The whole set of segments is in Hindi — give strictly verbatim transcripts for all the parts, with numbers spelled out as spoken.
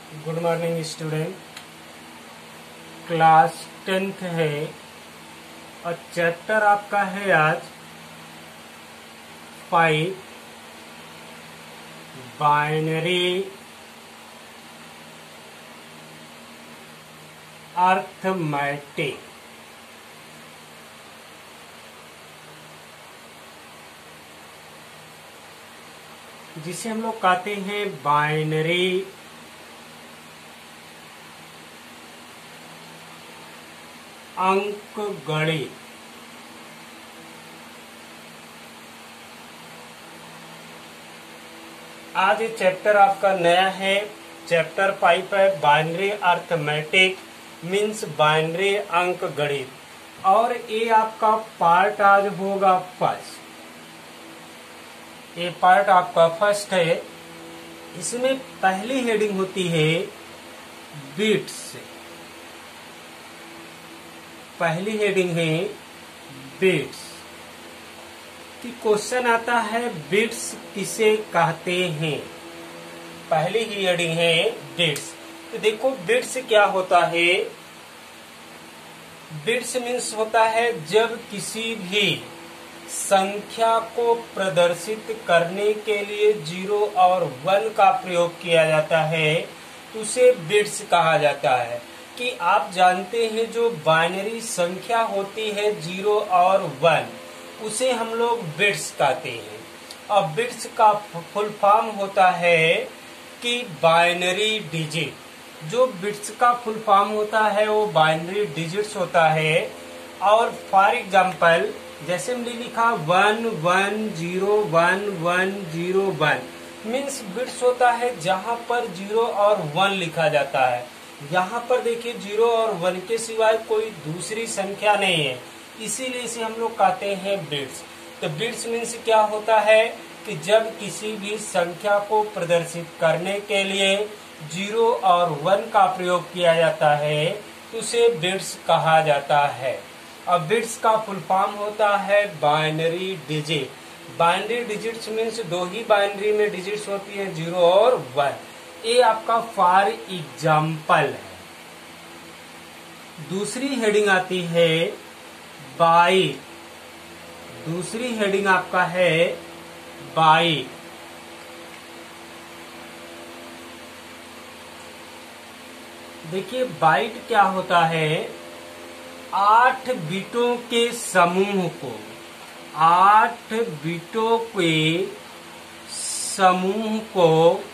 Good morning student. Class tenth है और चैप्टर आपका है आज फाइव बाइनरी अर्थमेटिक। जिसे हम लोग कहते हैं बाइनरी अंक गणित। आज ये चैप्टर आपका नया है, चैप्टर फाइव है बाइनरी अर्थमेटिक मीन्स बाइनरी अंक गणित। और ये आपका पार्ट आज होगा फर्स्ट। ये पार्ट आपका फर्स्ट है। इसमें पहली हेडिंग होती है बिट्स। पहली हेडिंग है बिट्स कि क्वेश्चन आता है बिट्स किसे कहते हैं। पहली ही हेडिंग है बिट्स। तो देखो बिट्स क्या होता है। बिट्स मीन्स होता है जब किसी भी संख्या को प्रदर्शित करने के लिए जीरो और वन का प्रयोग किया जाता है तो उसे बिट्स कहा जाता है। कि आप जानते हैं जो बाइनरी संख्या होती है जीरो और वन उसे हम लोग बिट्स कहते हैं। और बिट्स का फुल फॉर्म होता है कि बाइनरी डिजिट। जो बिट्स का फुल फॉर्म होता है वो बाइनरी डिजिट्स होता है। और फॉर एग्जाम्पल जैसे हमने लिखा one one zero one one zero one means bits होता है जहां पर जीरो और वन लिखा जाता है। यहाँ पर देखिए जीरो और वन के सिवाय कोई दूसरी संख्या नहीं है, इसीलिए इसे हम लोग कहते हैं बिट्स। तो बिट्स मीन्स क्या होता है कि जब किसी भी संख्या को प्रदर्शित करने के लिए जीरो और वन का प्रयोग किया जाता है तो उसे बिट्स कहा जाता है। और बिट्स का फुल फॉर्म होता है binary digit. Binary digits means दो ही बाइनरी में डिजिट्स होती है, जीरो और वन। ये आपका फॉर एग्जाम्पल है। दूसरी हेडिंग आती है बाइट। दूसरी हेडिंग आपका है बाइट। देखिए बाइट क्या होता है। आठ बिटों के समूह को आठ बिटों के समूह को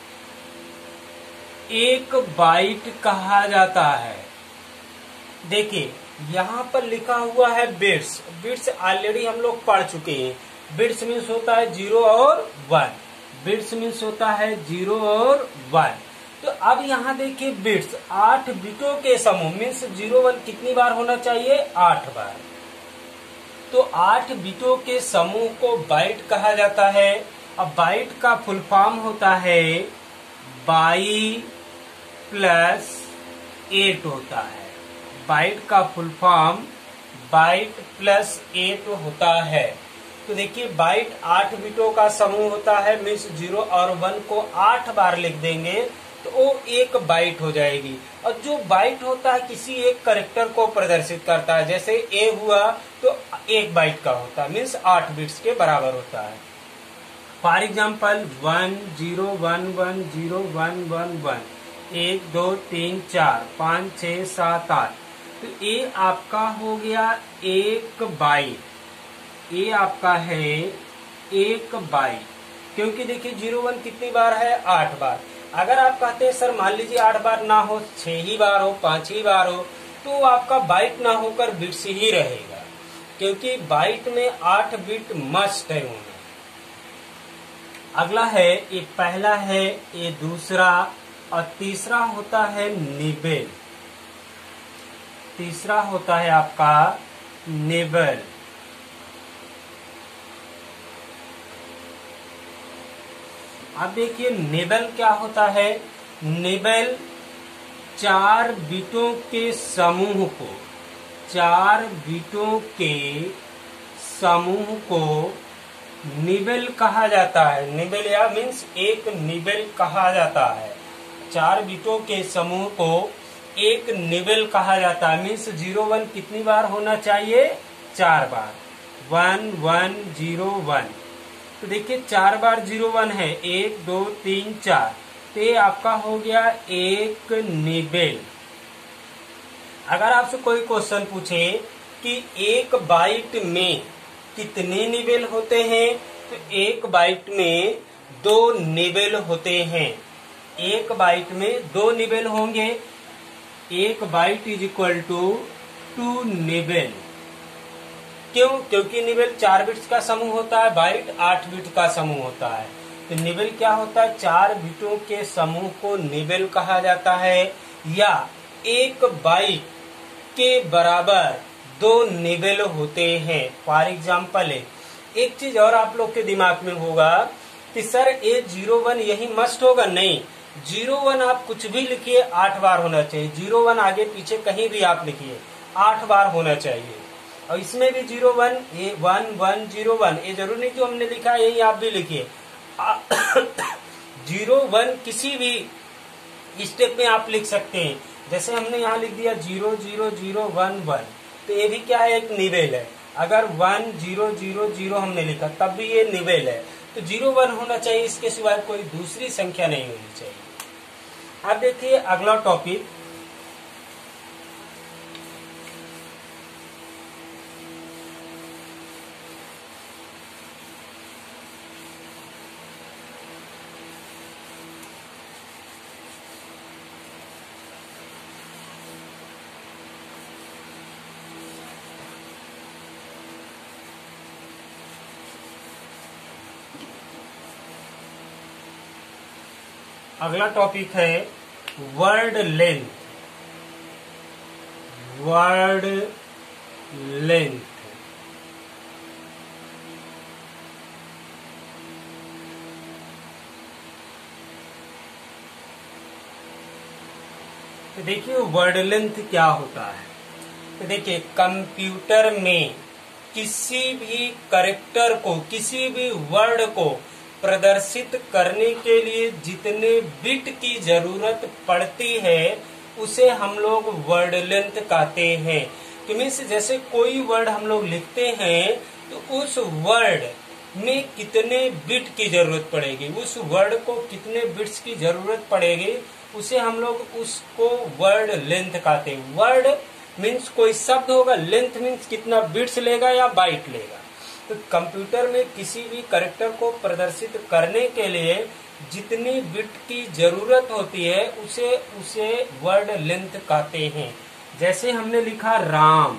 एक बाइट कहा जाता है। देखिए यहाँ पर लिखा हुआ है बिट्स। बिट्स ऑलरेडी हम लोग पढ़ चुके हैं। बिट्स मीन्स होता है जीरो और वन। बिट्स मीन्स होता है जीरो और वन। तो अब यहाँ देखिए बिट्स आठ बिटों के समूह मीन्स जीरो वन कितनी बार होना चाहिए, आठ बार। तो आठ बिटों के समूह को बाइट कहा जाता है। अब बाइट का फुल फॉर्म होता है बाई प्लस एट होता है। बाइट का full form byte plus eight होता है। तो देखिए बाइट आठ बिटों का समूह होता है मीन्स जीरो और वन को आठ बार लिख देंगे तो वो एक बाइट हो जाएगी। और जो बाइट होता है किसी एक कैरेक्टर को प्रदर्शित करता है। जैसे ए हुआ तो एक बाइट का होता है मीन्स आठ बिट्स के बराबर होता है। For example one zero one one zero one one one एक दो तीन चार पाँच छः सात आठ। तो ये आपका हो गया एक बाइट। ये आपका है एक बाइट क्योंकि देखिए जीरो वन कितनी बार है, आठ बार। अगर आप कहते हैं सर मान लीजिए आठ बार ना हो, छह ही बार हो, पांच ही बार हो तो आपका बाइट ना होकर बिट्स ही रहेगा क्योंकि बाइट में आठ बिट मस्ट है उनमें। अगला है ये पहला है, ये दूसरा और तीसरा होता है निबल। तीसरा होता है आपका निबल। अब देखिए निबल क्या होता है। निबल चार बिटों के समूह को चार बिटों के समूह को निबल कहा जाता है। निबल या मीन्स एक निबल कहा जाता है। चार बिटों के समूह को एक निबल कहा जाता है। मीन्स जीरो वन कितनी बार होना चाहिए? चार बार। One one zero one. तो देखिए चार बार जीरो वन है, एक दो तीन चार, तो ये आपका हो गया एक निबल। अगर आपसे कोई क्वेश्चन पूछे कि एक बाइट में कितने निबल होते हैं, तो एक बाइट में दो निबल होते हैं। एक बाइट में दो निबल होंगे। एक byte is equal to two nibble. क्यों? क्योंकि निबल चार बिट्स का समूह होता है, बाइट आठ बिट का समूह होता है। तो निबल क्या होता है? चार बिटों के समूह को निबल कहा जाता है, या एक बाइट के बराबर दो निबल होते हैं। फॉर एग्जाम्पल एक चीज और आप लोग के दिमाग में होगा कि सर ए जीरो वन यही मस्ट होगा। नहीं, जीरो वन आप कुछ भी लिखिए आठ बार होना चाहिए। जीरो वन आगे पीछे कहीं भी आप लिखिए आठ बार होना चाहिए। और इसमें भी zero one A one one zero one, ये जरूरी नहीं जो हमने लिखा है यही आप भी लिखिए। जीरो वन किसी भी स्टेप में आप लिख सकते हैं। जैसे हमने यहाँ लिख दिया zero zero zero one one, तो ये भी क्या है? एक निबल है। अगर वन जीरो जीरो जीरो हमने लिखा तब भी ये निबल है। तो जीरो वन होना चाहिए, इसके सिवाय कोई दूसरी संख्या नहीं होनी चाहिए। अब देखिए अगला टॉपिक, अगला टॉपिक है वर्ड लेंथ। वर्ड लेंथ तो देखिए वर्ड लेंथ क्या होता है। तो देखिए कंप्यूटर में किसी भी कैरेक्टर को, किसी भी वर्ड को प्रदर्शित करने के लिए जितने बिट की जरूरत पड़ती है उसे हम लोग वर्ड लेंथ कहते हैं। तो मीन्स जैसे कोई वर्ड हम लोग लिखते हैं तो उस वर्ड में कितने बिट की जरूरत पड़ेगी, उस वर्ड को कितने बिट्स की जरूरत पड़ेगी, उसे हम लोग उसको वर्ड लेंथ कहते हैं। वर्ड मीन्स कोई शब्द होगा, लेंथ मीन्स कितना बिट्स लेगा या बाइट लेगा। तो कंप्यूटर में किसी भी कैरेक्टर को प्रदर्शित करने के लिए जितनी बिट की जरूरत होती है उसे उसे वर्ड लेंथ कहते हैं। जैसे हमने लिखा राम,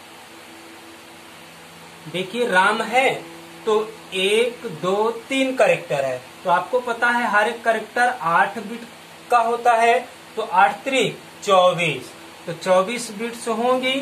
देखिए राम है तो एक दो तीन कैरेक्टर है, तो आपको पता है हर एक कैरेक्टर आठ बिट का होता है। तो आठ त्रिक चौबीस, तो चौबीस बिट्स होंगी।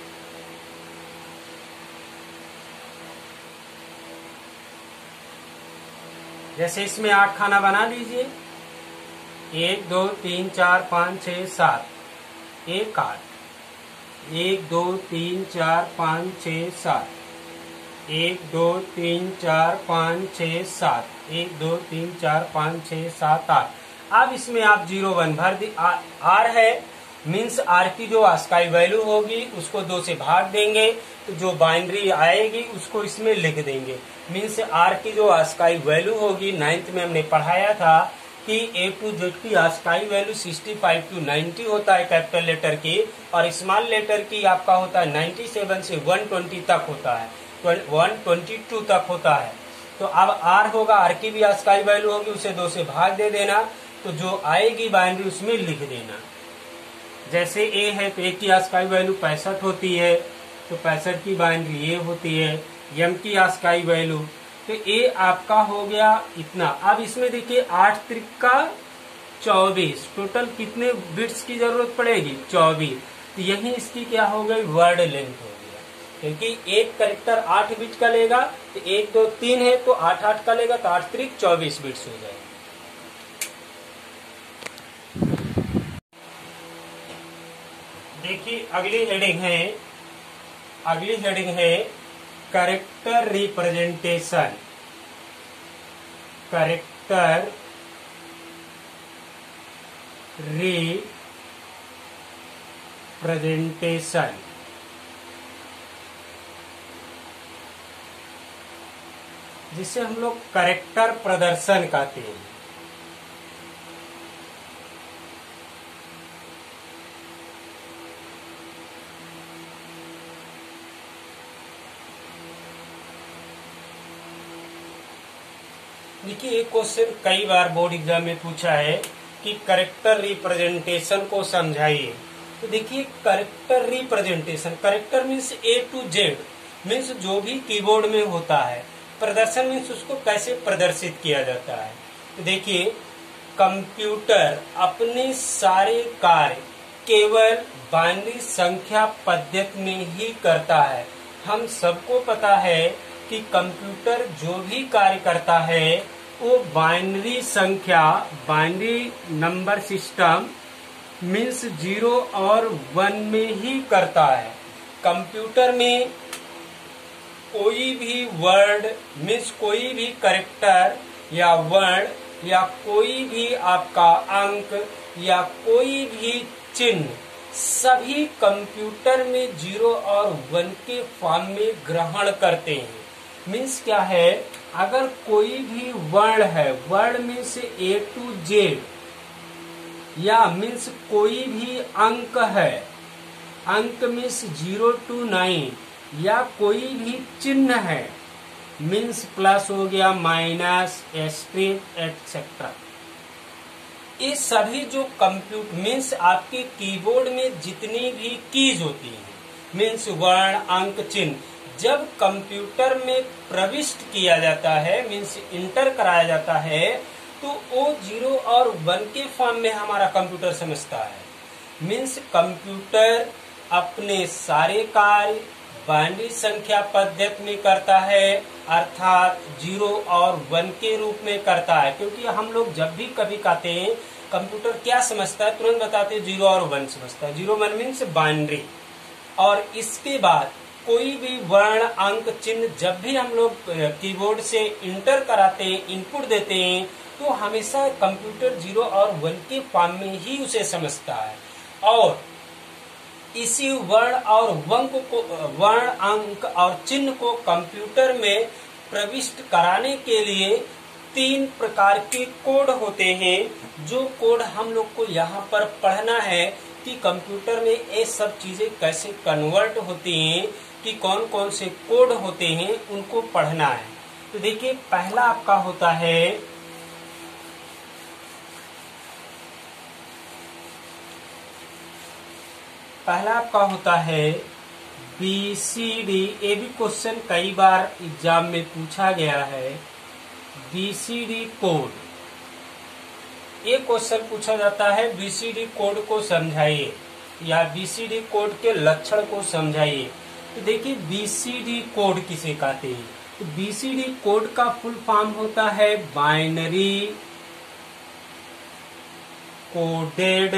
जैसे इसमें आठ खाना बना लीजिए, एक दो तीन चार पाँच छः सात, एक आठ, एक दो तीन चार पाँच छः सात, एक दो तीन चार पाँच छः सात, एक दो तीन चार पाँच छः सात आठ। अब इसमें आप जीरो वन भर दी। आर है मीन्स आर की जो आस्काई वैल्यू होगी उसको दो से भाग देंगे, तो जो बाइनरी आएगी उसको इसमें लिख देंगे। मीन्स आर की जो आस्काई वैल्यू होगी, नाइन्थ में हमने पढ़ाया था कि ए टू जेड की ASCII value sixty five to ninety होता है कैपिटल लेटर की, और स्मॉल लेटर की आपका होता है नाइन्टी सेवन से वन ट्वेंटी तक होता है, वन ट्वेंटी टू तक होता है। तो अब आर होगा, आर की भी आस्काई वैल्यू होगी, उसे दो से भाग दे देना, तो जो आएगी बाइनरी उसमें लिख देना। जैसे ए है तो ए की आस्काई वैल्यू पैंसठ होती है, तो पैंसठ की बाइनरी ए होती है। एम की आस्काई वैल्यू, तो ए आपका हो गया इतना। अब इसमें देखिए आठ त्रिका चौबीस, टोटल कितने बिट्स की जरूरत पड़ेगी? चौबीस। तो यही इसकी क्या हो गई? वर्ड लेंथ हो गया, क्योंकि एक कैरेक्टर आठ बिट का लेगा, तो एक दो तीन है तो आठ आठ का लेगा, तो आठ त्रिक चौबीस बिट्स हो जाएगा। देखिए अगली हेडिंग है, अगली हेडिंग है कैरेक्टर रिप्रेजेंटेशन। कैरेक्टर रिप्रेजेंटेशन, जिसे हम लोग कैरेक्टर प्रदर्शन कहते हैं। देखिए, एक क्वेश्चन कई बार बोर्ड एग्जाम में पूछा है कि कैरेक्टर रिप्रेजेंटेशन को समझाइए। तो देखिए, character representation, character means A to Z, means जो भी कीबोर्ड में होता है। प्रदर्शन मीन्स उसको कैसे प्रदर्शित किया जाता है। तो देखिए, कंप्यूटर अपने सारे कार्य केवल बाइनरी संख्या पद्धति में ही करता है। हम सबको पता है कि कंप्यूटर जो भी कार्य करता है वो बाइनरी संख्या, binary number system means zero और वन में ही करता है। कंप्यूटर में कोई भी वर्ड मीन्स कोई भी कैरेक्टर या वर्ड या कोई भी आपका अंक या कोई भी चिन्ह सभी कंप्यूटर में जीरो और वन के फॉर्म में ग्रहण करते हैं। मीन्स क्या है, अगर कोई भी वर्ण है, वर्ण में से ए टू जेड, या मीन्स कोई भी अंक है, अंक मीन्स जीरो टू नाइन, या कोई भी चिन्ह है, मीन्स प्लस हो गया, माइनस, एस्ट्रिक एक्सेट्रा, ये सभी जो कंप्यूटर मीन्स आपके कीबोर्ड में जितनी भी कीज होती हैं, मीन्स वर्ण, अंक, चिन्ह, जब कंप्यूटर में प्रविष्ट किया जाता है, मीन्स इंटर कराया जाता है, तो वो जीरो और वन के फॉर्म में हमारा कंप्यूटर समझता है। मीन्स कंप्यूटर अपने सारे कार्य बाइनरी संख्या पद्धति में करता है, अर्थात जीरो और वन के रूप में करता है। क्योंकि हम लोग जब भी कभी कहते हैं कंप्यूटर क्या समझता है, तुरंत बताते हैं जीरो और वन समझता है। Zero one means binary. और इसके बाद कोई भी वर्ण, अंक, चिन्ह जब भी हम लोग कीबोर्ड से इंटर कराते हैं, इनपुट देते हैं, तो हमेशा कंप्यूटर जीरो और वन के फॉर्म में ही उसे समझता है। और इसी वर्ण और वंक को, वर्ण, अंक और चिन्ह को कंप्यूटर में प्रविष्ट कराने के लिए तीन प्रकार के कोड होते हैं, जो कोड हम लोग को यहाँ पर पढ़ना है कि कंप्यूटर में ये सब चीजें कैसे कन्वर्ट होती हैं, कि कौन कौन से कोड होते हैं, उनको पढ़ना है। तो देखिए, पहला आपका होता है पहला आपका होता है बी सी डी। ये भी क्वेश्चन कई बार एग्जाम में पूछा गया है। बी सी डी कोड, ये क्वेश्चन पूछा जाता है बी सी डी कोड को समझाइए, या बी सी डी कोड के लक्षण को समझाइए। तो देखिए, बी सी डी कोड किसे कहते हैं। तो बी सी डी कोड का फुल फॉर्म होता है binary coded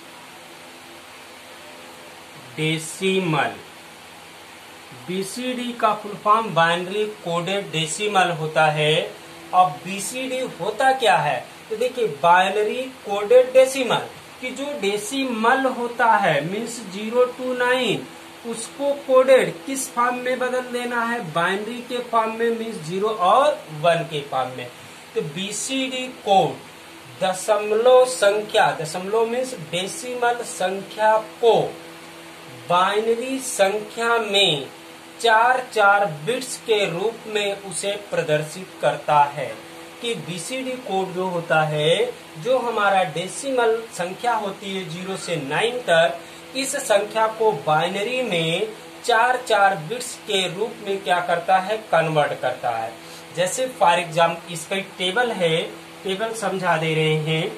decimal. B C D का full form binary coded decimal होता है। अब बी सी डी होता क्या है, तो देखिए, बाइनरी कोडेड डेसिमल, कि जो डेसिमल होता है मीन्स जीरो टू नाइन, उसको कोडेड किस फॉर्म में बदल देना है, बाइनरी के फॉर्म में, मीन्स जीरो और वन के फॉर्म में। तो बी सी डी कोड दशमलव संख्या, दशमलव मीन्स डेसिमल संख्या को बाइनरी संख्या में चार चार बिट्स के रूप में उसे प्रदर्शित करता है। कि बी सी डी कोड जो होता है, जो हमारा डेसिमल संख्या होती है जीरो से नाइन तक, इस संख्या को बाइनरी में चार चार बिट्स के रूप में क्या करता है, कन्वर्ट करता है। जैसे फॉर एग्जाम्पल इसका एक टेबल है, टेबल समझा दे रहे हैं।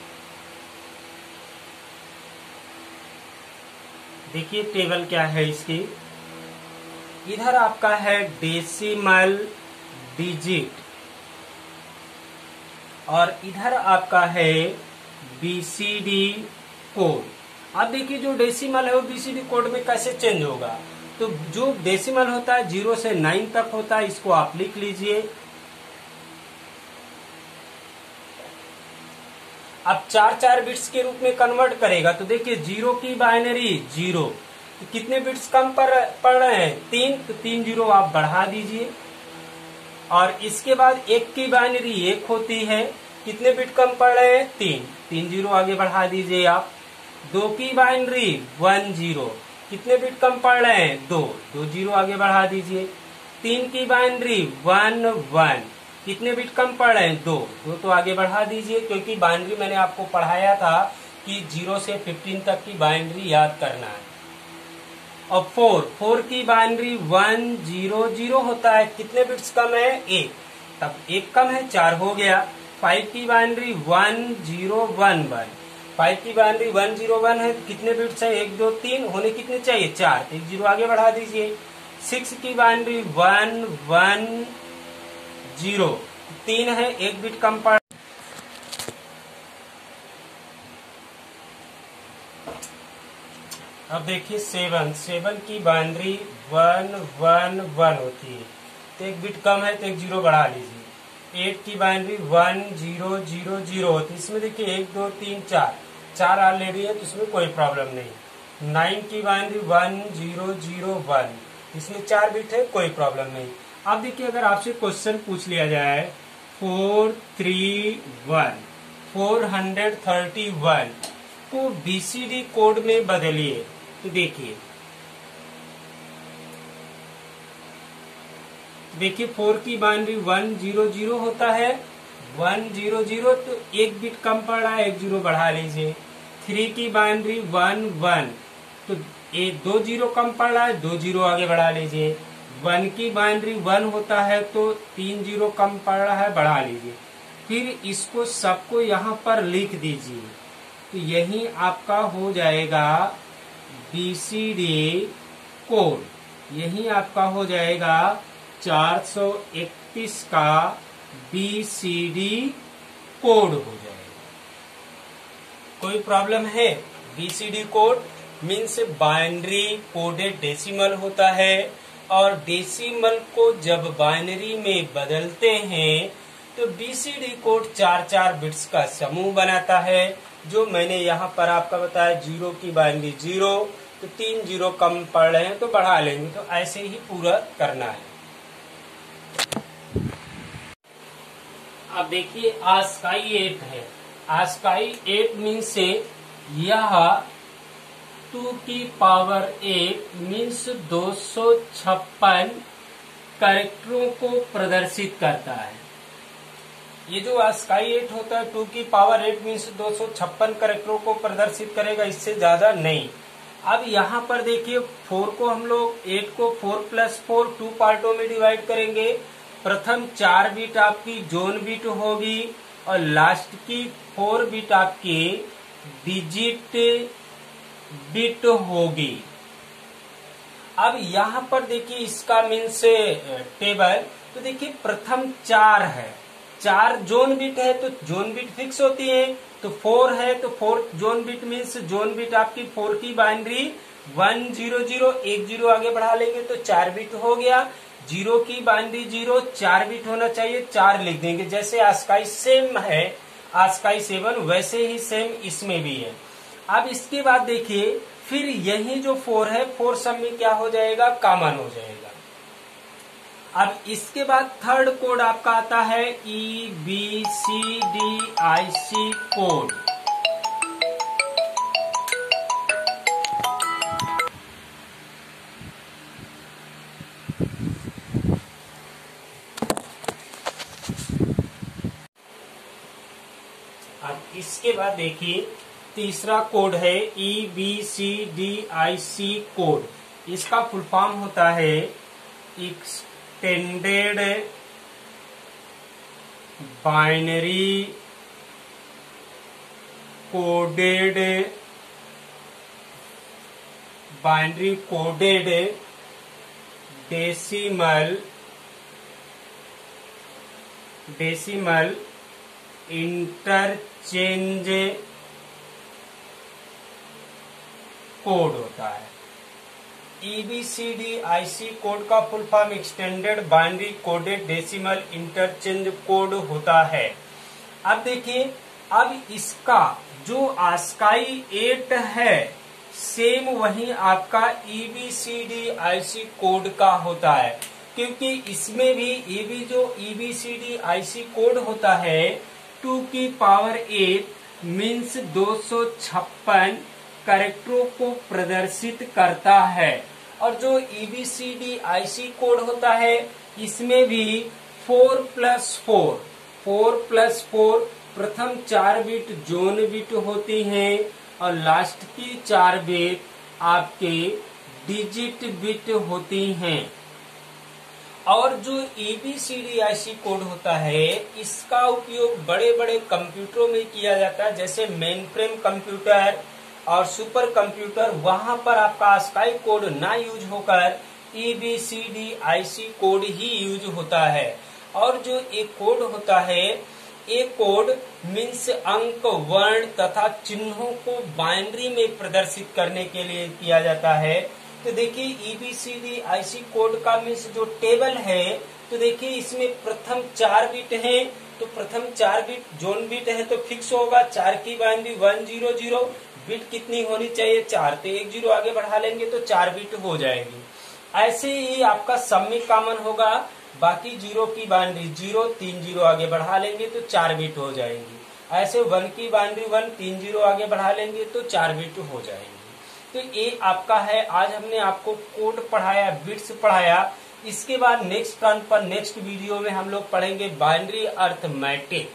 देखिए टेबल क्या है इसकी, इधर आपका है डेसिमल डिजिट और इधर आपका है बी सी डी कोड। अब देखिए, जो डेसिमल है वो बी सी डी कोड में कैसे चेंज होगा, तो जो डेसिमल होता है जीरो से नाइन तक होता है, इसको आप लिख लीजिए। अब चार चार बिट्स के रूप में कन्वर्ट करेगा तो देखिए जीरो की बाइनरी जीरो, तो कितने बिट्स कम पड़ पड़ रहे हैं, तीन, तो तीन जीरो आप बढ़ा दीजिए। और इसके बाद एक की बाइनरी एक होती है, कितने बिट कम पड़ रहे हैं, तीन, तीन जीरो आगे बढ़ा दीजिए आप। दो की बाइनरी वन जीरो, कितने बिट कम पड़ रहे हैं, दो, दो जीरो आगे बढ़ा दीजिए। तीन की बाइनरी वन वन, कितने बिट कम पड़ रहे हैं, दो, दो तो आगे बढ़ा दीजिए, क्योंकि बाइनरी मैंने आपको पढ़ाया था कि जीरो से फिफ्टीन तक की बाइनरी याद करना है। और फोर, फोर की बाइनरी वन जीरो जीरो होता है, कितने बिट्स कम है, एक, तब एक कम है, चार हो गया। फाइव की binary one zero one one, five की बाइनरी वन जीरो वन है, कितने बिट्स है, एक दो तीन, होने कितने चाहिए, चार, एक जीरो आगे बढ़ा दीजिए। सिक्स की बाइनरी वन वन जीरो, तीन है, एक बिट कम पड़। अब देखिए सेवन, सेवन की बाइनरी वन वन वन होती है, तो एक बिट कम है तो एक जीरो बढ़ा लीजिए। एट की binary one zero zero zero होती है, इसमें देखिए एक दो तीन चार, चार ऑलरेडी है तो इसमें कोई प्रॉब्लम नहीं। नाइन की binary one zero zero one, इसमें चार बिट है, कोई प्रॉब्लम नहीं। अब देखिए अगर आपसे क्वेश्चन पूछ लिया जाए four three one, four hundred thirty one को बीसीडी कोड में बदलिए, तो देखिए देखिए फोर की बाइनरी वन जीरो जीरो होता है, वन जीरो जीरो, तो एक बिट कम पड़ रहा है, एक जीरो बढ़ा लीजिए। थ्री की बाइनरी वन वन, तो एक दो जीरो कम पड़ रहा है, दो जीरो आगे बढ़ा लीजिए। वन की बाइनरी वन होता है तो तीन जीरो कम पड़ रहा है, बढ़ा लीजिए। फिर इसको सबको यहाँ पर लिख दीजिए, तो यही आपका हो जाएगा बीसीडी कोड, यही आपका हो जाएगा चार सौ इकतीस का बीसीडी कोड हो जाएगा। कोई प्रॉब्लम है, BCD code means binary coded decimal होता है, और डेसिमल को जब बाइनरी में बदलते हैं तो बीसीडी कोड चार चार बिट्स का समूह बनाता है, जो मैंने यहाँ पर आपका बताया। जीरो की बाइनरी जीरो, तो तीन जीरो कम पड़ रहे हैं तो बढ़ा लेंगे, तो ऐसे ही पूरा करना है। अब देखिए आस्काई एट है, आस्काई एट मीन्स से यह टू की पावर एट मीन्स दो सौ छप्पन कैरेक्टरों को प्रदर्शित करता है। ये जो आस्काई एट होता है टू की पावर एट मीन्स दो सौ छप्पन कैरेक्टरों को प्रदर्शित करेगा, इससे ज्यादा नहीं। अब यहाँ पर देखिए फोर को हम लोग एट को फोर प्लस फोर टू पार्टों में डिवाइड करेंगे। प्रथम चार बिट आपकी जोन बिट होगी और लास्ट की फोर बिट आपकी डिजिट बिट होगी। अब यहाँ पर देखिए इसका मीन्स टेबल, तो देखिए प्रथम चार है, चार जोन बिट है तो जोन बिट फिक्स होती है, तो फोर है तो four zone bit means zone bit आपकी फोर की बाइनरी वन जीरो जीरो, एक जीरो आगे बढ़ा लेंगे तो चार बिट हो गया। जीरो की बाइनरी जीरो, चार बिट होना चाहिए, चार लिख देंगे। जैसे आस्काई सेम है, आस्काई सेवन, वैसे ही सेम इसमें भी है। अब इसके बाद देखिए फिर यही जो फोर है, फोर सब में क्या हो जाएगा, कॉमन हो जाएगा। अब इसके बाद थर्ड कोड आपका आता है E B C D I C code. अब इसके बाद देखिए तीसरा कोड है E B C D I C code. इसका फुल फॉर्म होता है extended binary coded binary coded decimal decimal interchange code होता है। E B C D I C code का full form extended binary coded decimal interchange code होता है। अब देखिए अब इसका जो आस्काई एट है सेम वही आपका E B C D I C code का होता है, क्योंकि इसमें भी ये भी जो E B C D I C code होता है टू की पावर एट मीन्स दो सौ छप्पन कैरेक्टरों को प्रदर्शित करता है। और जो E B C D I C code होता है इसमें भी four plus four four plus four प्रथम चार बिट जोन बिट होती हैं और लास्ट की चार बिट आपके डिजिट बिट होती हैं। और जो A B C D I C code होता है इसका उपयोग बड़े बड़े कंप्यूटरों में किया जाता है, जैसे मेन फ्रेम कंप्यूटर और सुपर कंप्यूटर। वहां पर आपका आस्काई कोड ना यूज होकर A B C D I C code ही यूज होता है। और जो एक कोड होता है एक कोड मीन्स अंक वर्ण तथा चिन्हों को बाइनरी में प्रदर्शित करने के लिए किया जाता है। तो देखिए E B C D I C code का मीन्स जो टेबल है, तो देखिए इसमें प्रथम चार बिट हैं, तो प्रथम चार बिट जोन बिट है तो फिक्स होगा चार की binary one zero zero. Bit कितनी होनी चाहिए चार, तो एक जीरो आगे बढ़ा लेंगे तो चार बिट हो जाएगी। ऐसे ही आपका सब में कॉमन होगा, बाकी जीरो की बाइनरी जीरो, तीन जीरो आगे बढ़ा लेंगे तो चार बिट हो जाएंगी। ऐसे वन की बाइनरी वन, तीन जीरो आगे बढ़ा लेंगे तो चार बिट हो जाएंगी। तो ये आपका है, आज हमने आपको कोड पढ़ाया, बिट्स पढ़ाया। इसके बाद नेक्स्ट टर्न पर नेक्स्ट वीडियो में हम लोग पढ़ेंगे बाइनरी अर्थमेटिक।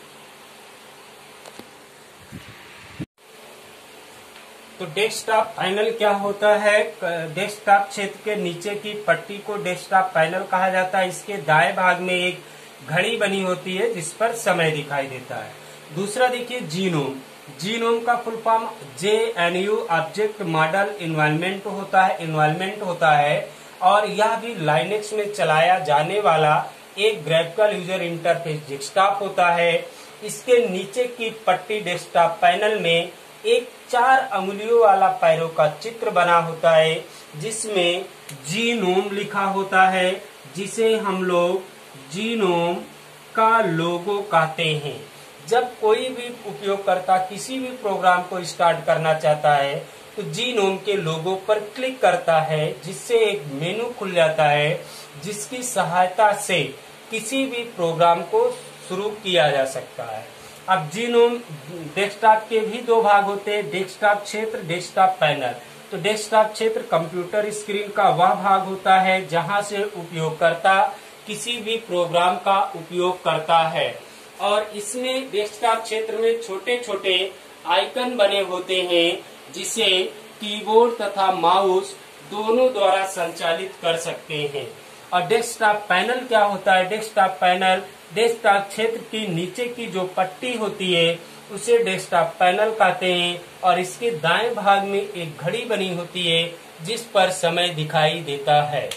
तो डेस्कटॉप पैनल क्या होता है? डेस्कटॉप क्षेत्र के नीचे की पट्टी को डेस्कटॉप पैनल कहा जाता है। इसके दाएं भाग में एक घड़ी बनी होती है जिस पर समय दिखाई देता है। दूसरा देखिए जीनोम। जीनोम का full form J N U object model environment होता है इन्वायरमेंट होता है और यह भी लाइनेक्स में चलाया जाने वाला एक ग्राफिकल यूजर इंटरफेस डेस्कटॉप होता है। इसके नीचे की पट्टी डेस्कटॉप पैनल में एक चार अंगुलियों वाला पैरों का चित्र बना होता है जिसमें जीनोम लिखा होता है, जिसे हम लोग जीनोम का लोगो कहते हैं। जब कोई भी उपयोगकर्ता किसी भी प्रोग्राम को स्टार्ट करना चाहता है तो जीनोम के लोगो पर क्लिक करता है, जिससे एक मेनू खुल जाता है जिसकी सहायता से किसी भी प्रोग्राम को शुरू किया जा सकता है। अब जीनोम डेस्कटॉप के भी दो भाग होते हैं, डेस्कटॉप क्षेत्र, डेस्कटॉप पैनल। तो डेस्कटॉप क्षेत्र कंप्यूटर स्क्रीन का वह भाग होता है जहां से उपयोगकर्ता किसी भी प्रोग्राम का उपयोग करता है और इसमें डेस्कटॉप क्षेत्र में छोटे छोटे आइकन बने होते हैं जिसे कीबोर्ड तथा माउस दोनों द्वारा संचालित कर सकते हैं। और डेस्कटॉप पैनल क्या होता है? डेस्कटॉप पैनल डेस्कटॉप क्षेत्र की नीचे की जो पट्टी होती है उसे डेस्कटॉप पैनल कहते हैं और इसके दाएं भाग में एक घड़ी बनी होती है जिस पर समय दिखाई देता है।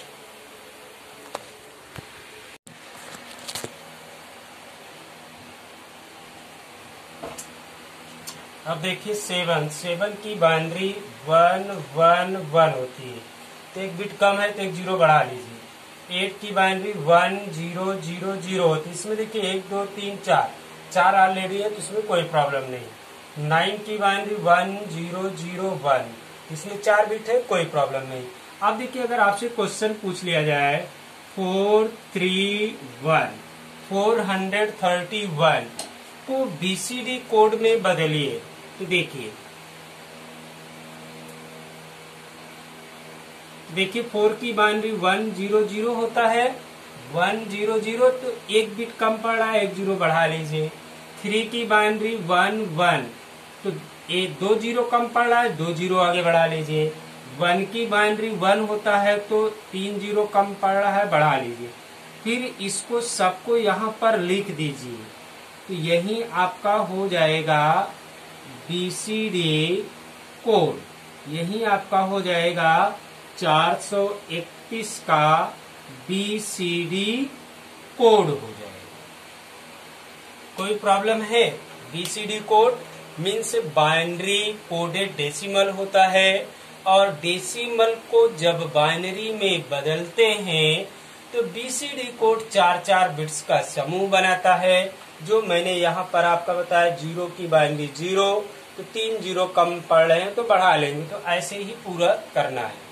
अब देखिए सेवन सेवन की बाइनरी वन वन वन होती है, तो एक बिट कम है तो एक जीरो बढ़ा लीजिए। एट की binary one zero zero zero होती है, इसमें देखिए एक दो तीन चार चार ऑलरेडी है तो इसमें कोई प्रॉब्लम नहीं। नाइन की binary one zero zero one, इसमें चार बिट है कोई प्रॉब्लम नहीं। अब देखिए अगर आपसे क्वेश्चन पूछ लिया जाए four three one four hundred thirty one को बी सी डी कोड में बदलिए, तो देखिए देखिए फोर की बाइनरी वन जीरो जीरो होता है, वन जीरो जीरो तो एक बिट कम पड़ रहा है, एक जीरो बढ़ा लीजिए। थ्री की बाइनरी वन वन तो एक दो जीरो कम पड़ रहा है, दो जीरो आगे बढ़ा लीजिए। वन की बाइनरी वन होता है तो तीन जीरो कम पड़ रहा है, बढ़ा लीजिए। फिर इसको सबको यहाँ पर लिख दीजिए, तो यही आपका हो जाएगा बी सी डी कोड, यही आपका हो जाएगा चार सौ इकतीस का बी सी डी कोड हो जाएगा। कोई प्रॉब्लम है? B C D code means binary coded decimal होता है और डेसिमल को जब बाइनरी में बदलते हैं तो बी सी डी कोड चार चार बिट्स का समूह बनाता है जो मैंने यहाँ पर आपका बताया जीरो की बाइनरी जीरो, तो तीन जीरो कम पड़ रहे हैं तो बढ़ा लेंगे, तो ऐसे ही पूरा करना है।